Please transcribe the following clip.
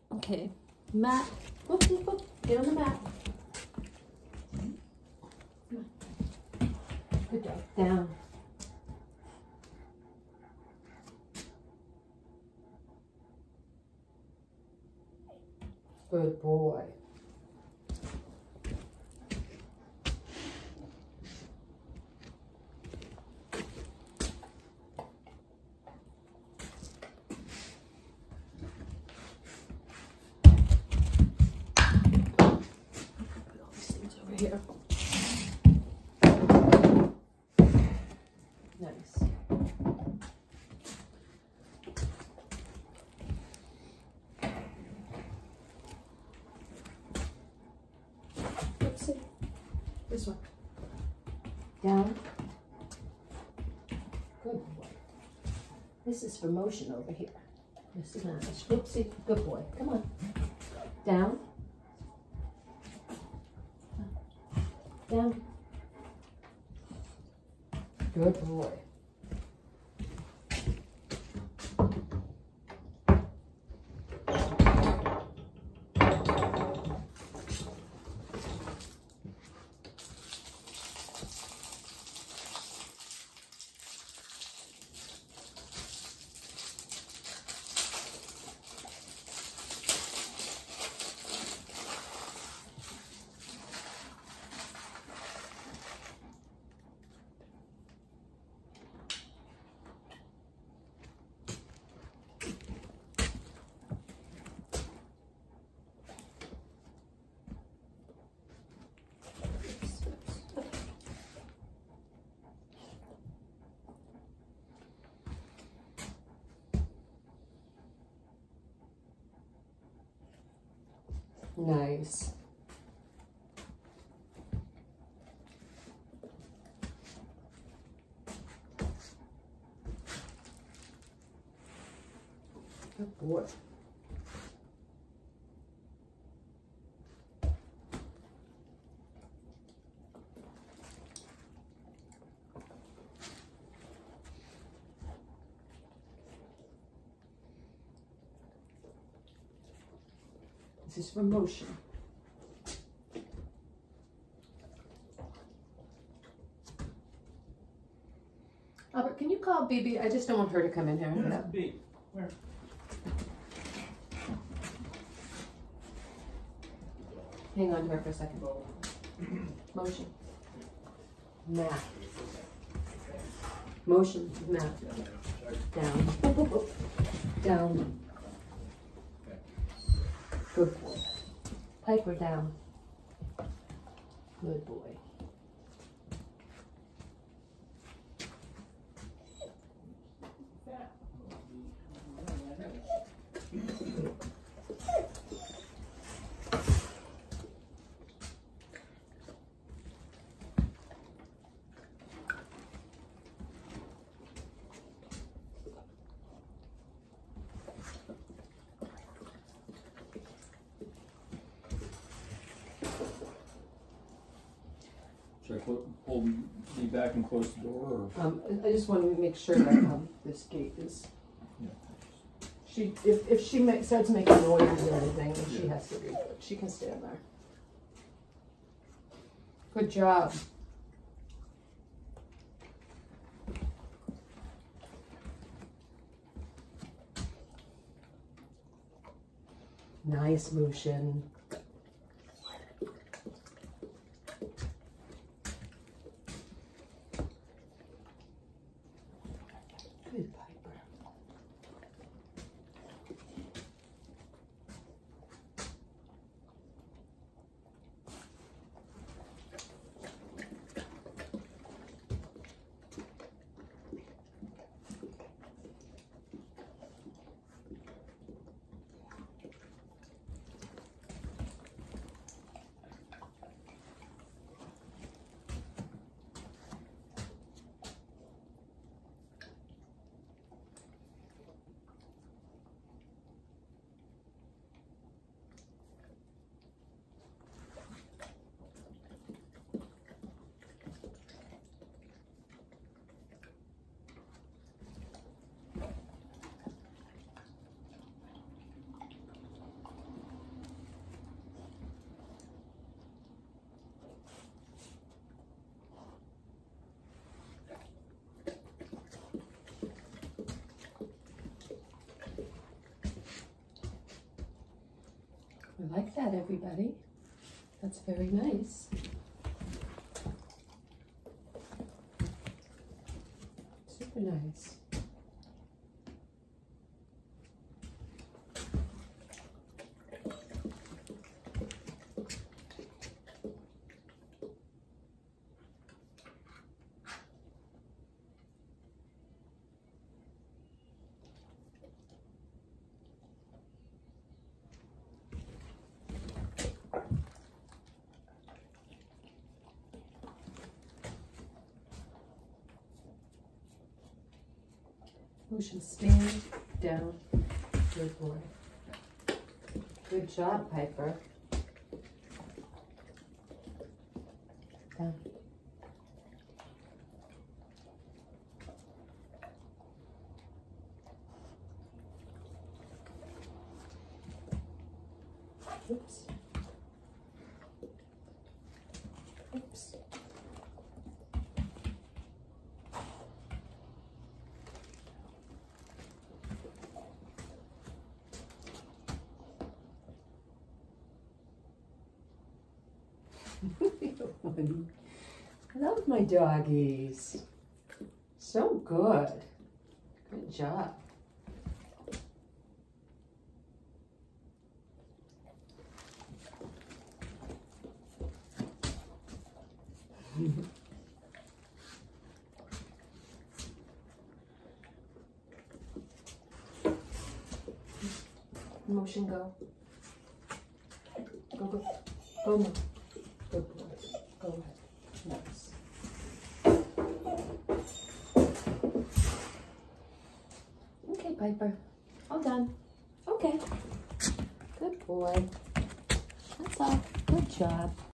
Okay, mat. Whoop, whoop, whoop. Get on the mat. Good job. Down. Good boy. Here. Nice. Let's see. This one. Down. Good boy. This is for motion over here. This is not. Whoopsie. Good boy. Come on. Down. Down. Good boy. Nice. Good boy. This is for motion. Albert, can you call BB? I just don't want her to come in here. Where's B? Where? Hang on to her for a second. Motion. Mat. Motion. Mat. Down. Down. Good boy. Piper down. Good boy. Should I pull me back and close the door? Or? I just want to make sure that this gate is. Yeah. She, if she starts making noise or anything, then she has to be. She can stand there. Good job. Nice motion. Good Piper. I like that, everybody. That's very nice. Super nice. Motion, stand down. Good boy. Good job, Piper. Down. Oops. Oops. I love my doggies. So good. Good job. Motion, go. Go, go. Go, Mom. Good boy. Go ahead. Nice. Okay, Piper. All done. Okay. Good boy. That's all. Good job.